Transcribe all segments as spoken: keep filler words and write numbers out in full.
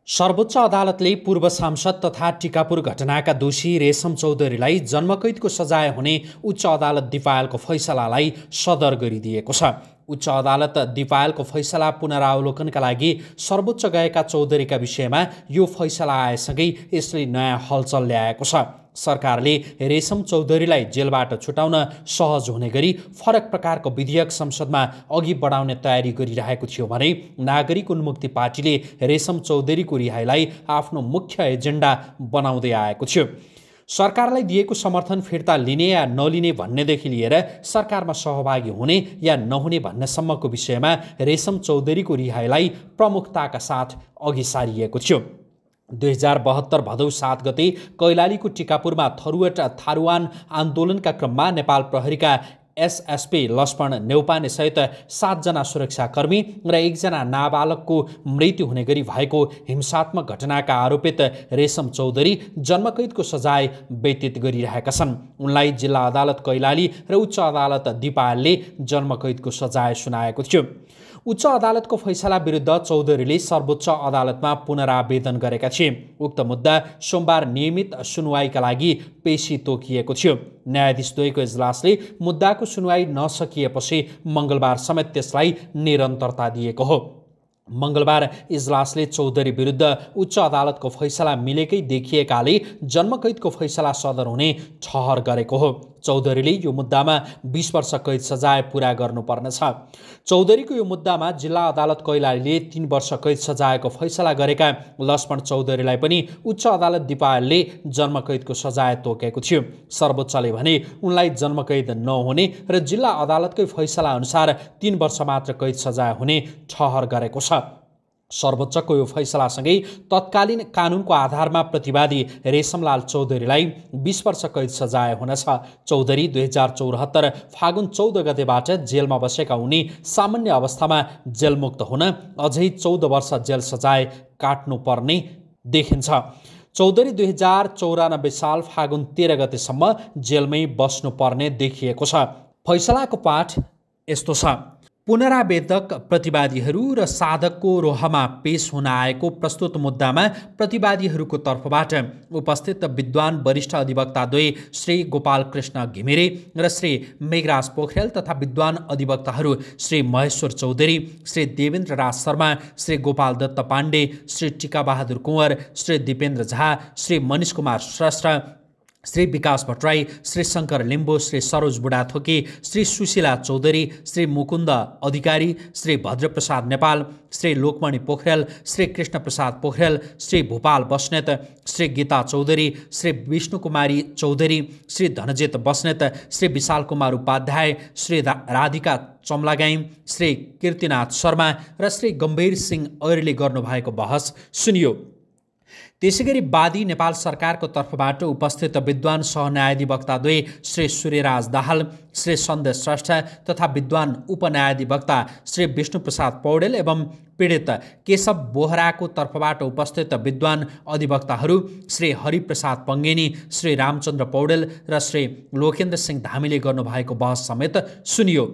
सर्वोच्च अदालतले पूर्व सांसद तथा टिकापुर घटनाका दोषी रेशम चौधरीलाई जन्मकैदको सजाय हुने उच्च अदालत दिपायलको फैसलालाई सदर गरिदिएको छ। उच्च अदालत दिपायलको फैसला पुनरावलोकनका लागि सर्वोच्च गएका चौधरीका विषयमा यो फैसला आएसँगै यसले नयाँ हलचल ल्याएको छ। सरकारले रेशम चौधरीलाई जेलबाट छुटाउन सहज हुने गरी फरक प्रकारको विधेयक संसदमा अघि बढाउने तयारी गरिरहेको थियो भने नागरिक उन्मुक्ति पार्टीले रेशम चौधरीको रिहाईलाई आफ्नो मुख्य एजेन्डा बनाउँदै आएको थियो। सरकारलाई दिएको समर्थन फिर्ता लिने या नलिने भन्नेदेखि लिएर सरकारमा सहभागी हुने या नहुने भन्नेसम्मको विषयमा रेशम चौधरीको रिहाईलाई प्रमुखताका साथ अघि सारिएको थियो। दुई हजार बहत्तर भदौ सात गते कैलालीको टिकापुरमा थरुवट थारुवान आन्दोलनका क्रममा नेपाल प्रहरीका एसएसपी लक्ष्मण नेउपाने सहित सातजना सुरक्षाकर्मी र एकजना नाबालकको मृत्यु हुने गरी भएको हिंसात्मक घटनाका आरोपित रेशम चौधरी जन्मकैदको सजाय व्यतीत गरिरहेका छन्। उनलाई जिल्ला अदालत कैलाली र उच्च अदालत दिपायलले जन्मकैदको सजाय सुनाएको थियो। उच्च अदालतको फैसला विरुद्ध चौधरीले सर्वोच्च अदालतमा पुनरावेदन गरेका थिए। उक्त मुद्दा सोमबार नियमित सुनवाईका लागि पेशी तोकिएको थियो। न्यायाधीश द्वयको इजलासले मुद्दाको सुनवाई नसकिएपछि मङ्गलबार समेत त्यसलाई निरन्तरता दिएको हो। मङ्गलबार इजलासले चौधरी विरुद्ध उच्च अदालतको फैसला मिलेकै देखिएकाले जन्मकैदको फैसला सदर हुने ठहर गरेको हो। चौधरीले यो मुद्दामा बीस वर्ष कैद सजाय पुरा गर्नुपर्नेछ। चौधरीको यो मुद्दामा जिल्ला अदालत कैलालीले तीन वर्ष कैद सजायको फैसला गरेका लक्ष्मण चौधरीलाई पनि उच्च अदालत दिपायलले जन्मकैदको सजाय तोकेको थियो। सर्वोच्चले भने उनलाई जन्मकैद नहुने र जिल्ला अदालतकै फैसला अनुसार तीन वर्ष मात्र कैद सजाय हुने ठहर गरेको छ। सर्वोच्चको यो फैसलासँगै तत्कालीन कानुनको आधारमा प्रतिवादी रेशमलाल चौधरीलाई बीस वर्ष कैद सजाय हुनेछ। चौधरी दुई हजार चौहत्तर फागुन चौध गतेबाट जेलमा बसेका उनी सामान्य अवस्थामा जेलमुक्त हुन अझै चौध वर्ष जेल सजाय काट्नुपर्ने देखिन्छ। चौधरी दुई हजार चौरानब्बे साल फागुन तेह्र गतेसम्म जेलमै बस्नुपर्ने देखिएको छ। फैसलाको पाठ यस्तो छ। पुनरावेदक प्रतिवादीहरू र साधकको रोहमा पेश हुन आएको प्रस्तुत मुद्दामा प्रतिवादीहरूको तर्फबाट उपस्थित विद्वान वरिष्ठ अधिवक्ताद्वय श्री गोपाल कृष्ण घिमिरे र श्री मेघराज पोखरेल तथा विद्वान अधिवक्ताहरू श्री महेश्वर चौधरी, श्री देवेन्द्र राज शर्मा, श्री गोपाल दत्त पाण्डे, श्री टिकाबहादुर कुँवर, श्री दिपेन्द्र झा, श्री मनिष कुमार श्रेष्ठ, श्री विकास भट्टराई, श्री शङ्कर लिम्बू, श्री सरोज बुढाथोकी, श्री सुशीला चौधरी, श्री मुकुन्द अधिकारी, श्री भद्रप्रसाद नेपाल, श्री लोकमणि पोखरेल, श्री कृष्ण प्रसाद पोखरेल, श्री भूपाल बस्नेत, श्री गीता चौधरी, श्री विष्णुकुमारी चौधरी, श्री धनजित बस्नेत, श्री विशाल कुमार उपाध्याय, श्री राधिका चम्लागाई, श्री कीर्तिनाथ शर्मा र श्री गम्भीर सिंह ऐरीले गर्नुभएको बहस सुनियो। त्यसैगरी वादी नेपाल सरकारको तर्फबाट उपस्थित विद्वान सहन्यायाधिवक्ताद्वय श्री सूर्यराज दाहाल, श्री सन्देश श्रेष्ठ तथा विद्वान उपन्यायाधिवक्ता श्री विष्णुप्रसाद पौडेल एवं पीडित केशव बोहराको तर्फबाट उपस्थित विद्वान अधिवक्ताहरू श्री हरिप्रसाद पङ्गेनी, श्री रामचन्द्र पौडेल र श्री लोकेन्द्र सिंह धामीले गर्नुभएको बहस समेत सुनियो।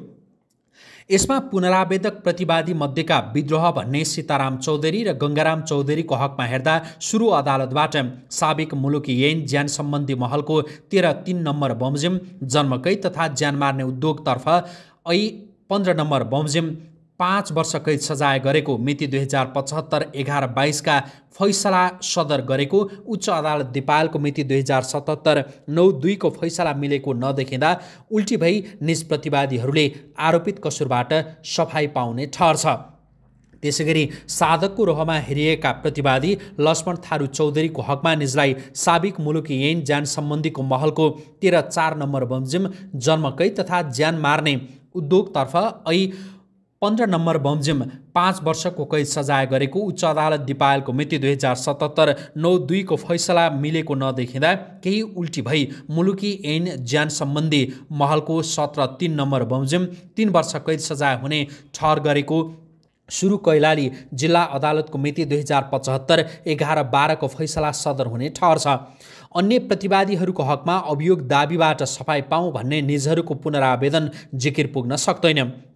यसमा पुनरावेदक प्रतिवादी मध्येका विद्रोह भन्ने सीताराम चौधरी र गङ्गाराम चौधरीको हकमा हेर्दा सुरु अदालतबाट साबिक मुलुकी ऐन ज्यान सम्बन्धी महलको तेह्र तीन नम्बर बमोजिम जन्मकै तथा ज्यान मार्ने उद्योगतर्फ ऐ पन्ध्र नम्बर बमोजिम पाँच वर्ष कैद सजाय गरेको मिति दुई हजार पचहत्तर एघार बाइसका फैसला सदर गरेको उच्च अदालत दिपायलको मिति दुई हजार सतहत्तर नौ दुईको फैसला मिलेको नदेखिँदा उल्टी भई निज प्रतिवादीहरूले आरोपित कसुरबाट सफाई पाउने ठहर छ। त्यसैगरी साधकको रोहमा हेरिएका प्रतिवादी लक्ष्मण थारू चौधरीको हकमा निजलाई साबिक मुलुकी ऐन ज्यान सम्बन्धीको महलको तेह्र चार नम्बर बमोजिम जन्मकै तथा ज्यान मार्ने उद्योगतर्फ ऐ पन्ध्र नम्बर बमोजिम पाँच वर्षको कैद सजाय गरेको उच्च अदालत दिपायलको मिति दुई हजार सतहत्तर नौ दुईको फैसला मिलेको नदेखिँदा केही उल्टी भई मुलुकी ऐन ज्यान सम्बन्धी महलको सत्र तीन नम्बर बमोजिम तीन वर्ष कैद सजाय हुने ठहर गरेको सुरु कैलाली जिल्ला अदालतको मिति दुई हजार पचहत्तर एघार बाह्रको फैसला सदर हुने ठहर छ। अन्य प्रतिवादीहरूको हकमा अभियोग दाबीबाट सफाई पाऊँ भन्ने निजहरूको पुनरावेदन जिकिर पुग्न सक्दैन।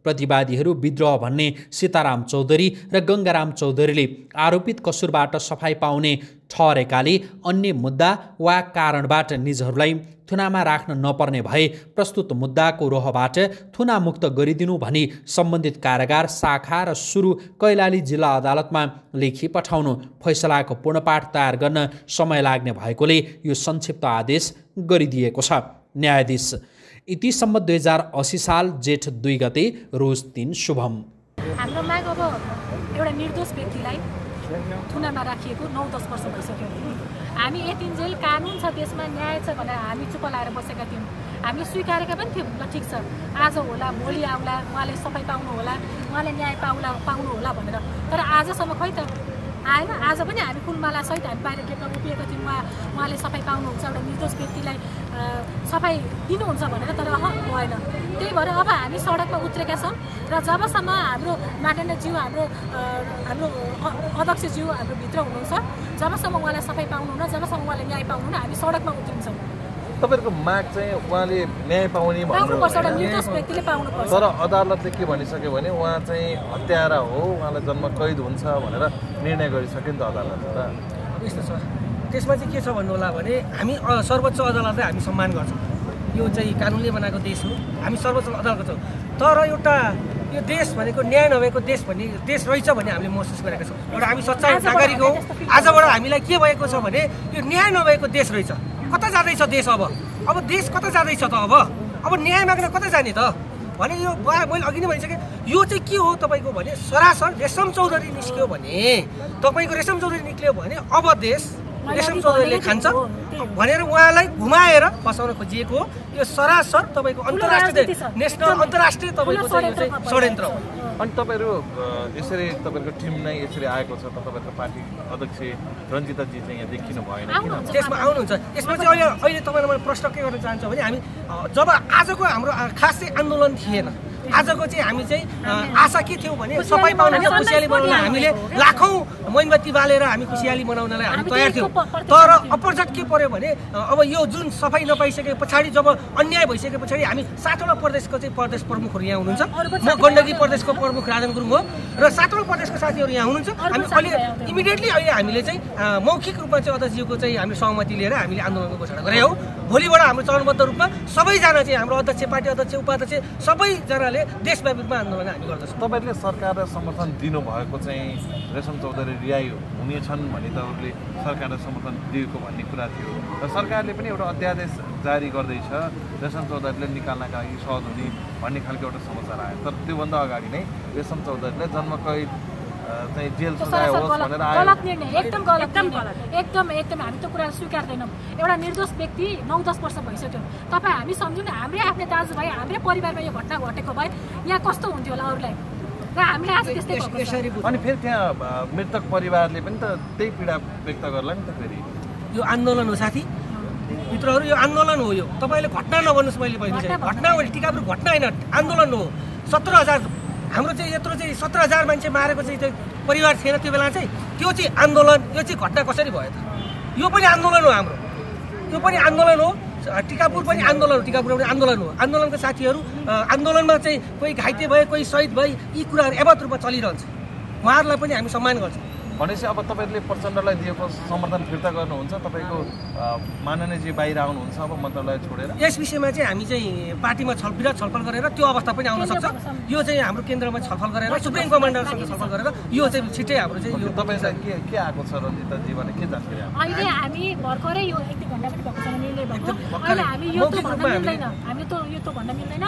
प्रतिवादीहरू विद्रोह भन्ने सीताराम चौधरी र गङ्गाराम चौधरीले आरोपित कसुरबाट सफाई पाउने ठहरेकाले अन्य मुद्दा वा कारणबाट निजहरूलाई थुनामा राख्न नपर्ने भए प्रस्तुत मुद्दाको रोहबाट थुनामुक्त गरिदिनु भनी सम्बन्धित कारागार शाखा र सुरु कैलाली जिल्ला अदालतमा लेखी पठाउनु फैसलाको पूर्णपाठ तयार गर्न समय लाग्ने भएकोले यो संक्षिप्त आदेश गरिदिएको छ। न्यायाधीश इतिसम्म दुई हजार अस्सी साल जेठ दुई गते रोज तीन शुभम। हाम्रो माग अब एउटा निर्दोष व्यक्तिलाई थुनामा राखिएको नौ दस वर्ष भइसक्यो। हामी यतिन्जेल कानुन छ देशमा, न्याय छ भनेर हामी चुप लाएर बसेका थियौँ। हामीले स्वीकारेका पनि थियौँ, ल ठिक छ आज होला भोलि आउला, उहाँले सफाइ पाउनु होला, उहाँले न्याय पाउला पाउनु होला भनेर। तर आजसम्म खै त आएन। आज पनि हामी फुलमाला सहित हामी बाहिर गेटमा उभिएका थियौँ, उहाँ उहाँले सफाइ पाउनुहुन्छ, एउटा निर्दोष व्यक्तिलाई सफाइ दिनुहुन्छ भनेर, तर अह भएन। त्यही भएर अब हामी सडकमा उत्रेका छौँ र जबसम्म हाम्रो माननीयज्यू हाम्रो हाम्रो अध्यक्षज्यू हाम्रो भित्र हुनुहुन्छ, जबसम्म उहाँलाई सफाइ पाउनुहुन्न, जबसम्म उहाँले न्याय पाउनुहुन्न, हामी सडकमा उत्रिन्छौँ। तपाईँहरूको माग चाहिँ उहाँले न्याय पाउने पाउनुपर्छ, एउटा निर्दोष व्यक्तिले पाउनुपर्छ। तर अदालतले के भनिसक्यो भने उहाँ चाहिँ हत्यारा हो, उहाँलाई जन्म कैद हुन्छ भनेर निर्णय गरिसक्यो नि त अदालतले त। यस्तो छ, त्यसमा चाहिँ के छ भन्नु होला भने हामी सर्वोच्च अदालतलाई हामी सम्मान गर्छौँ। यो चाहिँ कानुनले बनाएको देश हो, हामी सर्वोच्च अदालत गर्छौँ। तर एउटा यो देश भनेको न्याय नभएको देश भन्ने देश रहेछ भन्ने हामीले महसुस गरेका छौँ। एउटा हामी सच्चाइ नागरिक हौँ। आजबाट हामीलाई के भएको छ भने यो न्याय नभएको देश रहेछ। कता जाँदैछ देश? अब अब देश कता जाँदैछ त? अब अब न्याय माग्न कता जाने त भने यो मैले अघि नै भनिसकेँ। यो चाहिँ के हो तपाईँको भने सरासर रेशम चौधरी निस्क्यो भने, तपाईँको रेशम चौधरी निस्क्यो भने अब देश रेशम चौधरीले खान्छ भनेर उहाँलाई घुमाएर फसाउन खोजिएको हो। यो सरासर तपाईँको अन्तर्राष्ट्रिय नेसनल अन्तर्राष्ट्रिय तपाईँको चाहिँ षड्यन्त्र हो। अनि तपाईँहरू यसरी तपाईँहरूको टिम नै यसरी आएको छ त तपाईँहरूको पार्टी अध्यक्ष रञ्जिताजी चाहिँ यहाँ देखिनु भएन किन? त्यसमा आउनुहुन्छ। यसमा चाहिँ अहिले अहिले तपाईँलाई मैले प्रश्न के गर्न चाहन्छु भने हामी जब आजको हाम्रो खास चाहिँ आन्दोलन थिएन, आजको चाहिँ हामी चाहिँ आशा के थियो भने सफाइ पाउन खुसियाली बनाउन हामीले लाखौँ मोमबत्ती बालेर हामी खुसियाली मनाउनलाई हामी तयार थियौँ। तर अपर्झट के पर्यो भने अब यो जुन सफाइ नपाइसके पछाडि जब अन्याय भइसके पछाडि हामी सातवटा प्रदेशको चाहिँ प्रदेश प्रमुखहरू यहाँ हुनुहुन्छ। म गण्डकी प्रदेशको प्रमुख राजन गुरुङ हो र सातवटा प्रदेशको साथीहरू यहाँ हुनुहुन्छ। हामी अहिले इमिडिएटली अहिले हामीले चाहिँ मौखिक रूपमा चाहिँ अध्यक्षज्यूको चाहिँ हामीले सहमति लिएर हामीले आन्दोलनको घोषणा गरे हौ। भोलिबाट हाम्रो चरणबद्ध रूपमा सबैजना चाहिँ हाम्रो अध्यक्ष पार्टी अध्यक्ष उपाध्यक्ष सबैजनाले देशव्यापी रूपमा आन्दोलन हामी गर्दछौँ। तपाईँले सरकारलाई समर्थन दिनुभएको चाहिँ रेशम चौधरी रिहाई हुनेछन् भने तपाईँहरूले सरकारलाई समर्थन दिएको भन्ने कुरा थियो र सरकारले पनि एउटा अध्यादेश जारी गर्दैछ रेशम चौधरीले निकाल्नका लागि सहज हुने भन्ने खालको एउटा समाचार आयो। तर त्योभन्दा अगाडि नै रेशम चौधरीले जन्मकैद चाहिँ जेल सजाय होस् भनेर आयो। गलत निर्णय, एकदम गलत, एकदम एकदम हामी त्यो कुरा स्वीकार्दैनौँ। एउटा निर्दोष व्यक्ति नौ दस वर्ष भइसक्यो। तपाईँ हामी सम्झौँ न, हाम्रै आफ्नै दाजुभाइ हाम्रै परिवारमा यो घटना घटेको भए यहाँ कस्तो हुन्थ्यो होला अरूलाई, र हामीले आज त्यस्तै भएको छ। अनि फेरि त्यहाँ मृतक परिवारले पनि त त्यही पीडा व्यक्त गर्ला नि त। फेरि यो आन्दोलन हो साथी मित्रहरू, यो आन्दोलन हो। यो तपाईँले घटना नभन्नुहोस्, मैले भनिसकेँ घटना हो, टिकापुर घटना होइन आन्दोलन हो। सत्र हजार हाम्रो चाहिँ यत्रो चाहिँ सत्र हजार मान्छे मारेको चाहिँ परिवार थिएन त्यो बेला चाहिँ, त्यो चाहिँ आन्दोलन, यो चाहिँ घटना कसरी भयो त? यो पनि आन्दोलन हो हाम्रो, यो पनि आन्दोलन हो। टिकापुर पनि आन्दोलन हो, टिकापुर पनि आन्दोलन हो। आन्दोलनका साथीहरू आन्दोलनमा चाहिँ कोही घाइते भए, कोही शहीद भए, यी कुराहरू यथावत रूपमा चलिरहन्छ। उहाँहरूलाई पनि हामी सम्मान गर्छौँ। भनेपछि अब तपाईँहरूले प्रचण्डलाई दिएको समर्थन फिर्ता गर्नुहुन्छ? तपाईँको माननीयजी बाहिर आउनुहुन्छ अब मन्त्रालय छोडेर? यस विषयमा चाहिँ हामी चाहिँ पार्टीमा छल विराट छलफल गरेर त्यो अवस्था पनि आउन सक्छ। यो चाहिँ हाम्रो केन्द्रमा छलफल गरेर सुप्रिम कमान्डरसँग छलफल गरेर यो चाहिँ छिट्टै हाम्रो चाहिँ यो तपाईँलाई के के आएको छ रञ्जिताजीबाट के जानकारी? अहिले हामी भर्खरै यो एक दुई घन्टा पनि भएको छ निर्णय भएको। अहिले हामी यो त भन्न मिल्दैन, हामी त यो त भन्न मिल्दैन।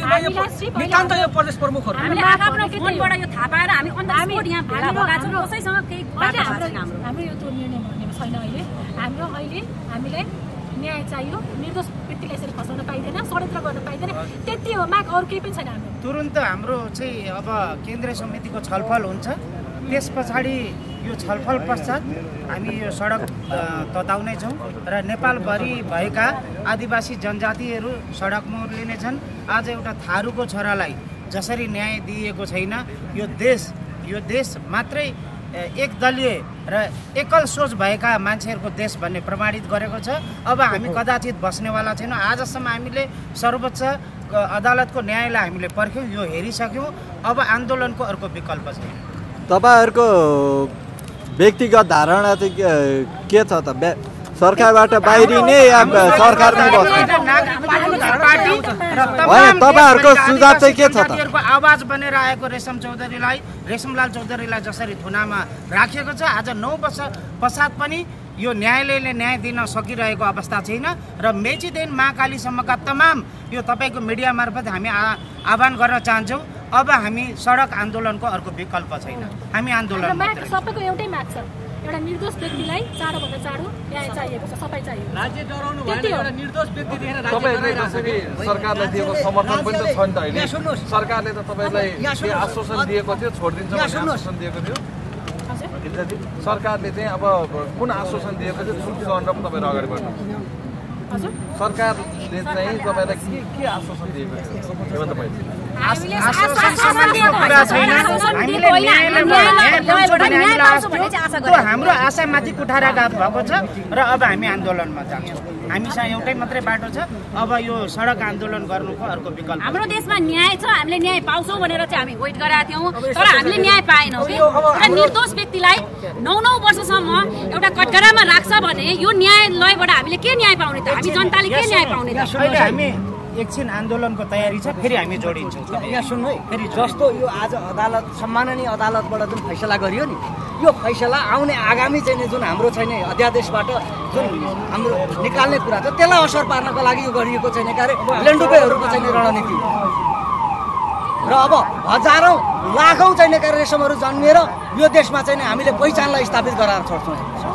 नितान्त यो प्रदेश प्रमुखहरू हामीले आफ्नो फोनबाट यो थाहा पाएर हामी अन्त यहाँ भेला भएका छौँ। कसैसँग केही हाम्रो यो त्यो निर्णय भन्ने छैन। अहिले हाम्रो अहिले हामीलाई न्याय चाहियो। निर्दोष व्यक्तिलाई यसरी फसाउन पाइँदैन, षड्यन्त्र गर्न पाइँदैन, त्यति हो माग, अरू केही पनि छैन हाम्रो। तुरुन्त हाम्रो चाहिँ अब केन्द्रीय समितिको छलफल हुन्छ, त्यस पछाडि यो छलफल पश्चात हामी यो सडक तताउनेछौँ र नेपालभरि भएका आदिवासी जनजातिहरू सडक मोड लिनेछन्। आज एउटा थारूको छोरालाई जसरी न्याय दिएको छैन, यो देश यो देश मात्रै एक दलीय र एकल सोच भएका मान्छेहरूको देश भन्ने प्रमाणित गरेको छ। अब हामी कदाचित बस्नेवाला छैनौँ। आजसम्म हामीले सर्वोच्च अदालतको न्यायलाई हामीले पर्ख्यौँ, यो हेरिसक्यौँ। अब आन्दोलनको अर्को विकल्प छैन। तपाईँहरूको व्यक्तिगत धारणा चाहिँ के छ त? सरकारबाट बाहिरिने या सरकारमै बस्ने? होइन, तपाईँहरूको सुझाव चाहिँ के छ त? आवाज बनेर आएको रेशम चौधरीलाई, रेशमलाल चौधरीलाई जसरी थुनामा राखिएको छ, आज नौ वर्ष पश्चात पनि यो न्यायालयले न्याय दिन सकिरहेको अवस्था छैन। र मेचीदेखि महाकालीसम्मका तमाम यो तपाईँको मिडिया मार्फत हामी आह्वान गर्न चाहन्छौँ, अब हामी सडक आन्दोलनको अर्को विकल्प छैन, हामी आन्दोलन सबैको एउटै माग छ, एउटा निर्दोष व्यक्तिलाई चाँडोभन्दा चाँडो न्याय चाहिएको छ, सबै चाहिएको। राज्य डराउनु भएन, एउटा निर्दोष व्यक्ति देखेर राज्य तपाईँहरूले जसरी सरकारलाई दिएको समर्थन पनि त छ नि त अहिले। सरकारले त तपाईँलाई के आश्वासन दिएको थियो, छोडिदिन्छ भन्ने आश्वासन दिएको थियो। सरकारले चाहिँ अब कुन आश्वासन दिएको थियो, जुन अनुरूप तपाईँहरू अगाडि बढ्नु? सरकारले चाहिँ तपाईँलाई के के आश्वासन दिएको थियो तपाईँले? हाम्रो आशामाथि कुठाराघात भएको छ र अब हामी आन्दोलनमा जान्छौँ। हामीसँग एउटै मात्रै बाटो छ, अब यो सडक आन्दोलन गर्नुको अर्को विकल्प। हाम्रो देशमा न्याय छ, हामीले न्याय पाउँछौँ भनेर चाहिँ हामी वेट गरेका थियौँ, तर हामीले न्याय पाएनौँ। एउटा निर्दोष व्यक्तिलाई नौ नौ वर्षसम्म एउटा कटघरामा राख्छ भने यो न्यायालयबाट हामीले के न्याय पाउने त? हामी जनताले के न्याय पाउने त? अहिले हामी एकछिन आन्दोलनको तयारी छ, फेरि हामी जोडिन्छौँ। यहाँ सुन्नु है, फेरि जस्तो यो आज अदालत सम्माननीय अदालतबाट जुन फैसला गरियो नि, यो फैसला आउने आगामी चाहिँ जुन हाम्रो चाहिँ अध्यादेशबाट जुन हाम्रो निकाल्ने कुरा छ त्यसलाई असर पार्नको लागि यो गरिएको चाहिँ कार्य लेन्डुपेहरूको चाहिँ रणनीति हो। र अब हजारौँ लाखौँ चाहिँ रेशमहरू जन्मिएर यो देशमा चाहिँ हामीले पहिचानलाई स्थापित गराएर छोड्छौँ।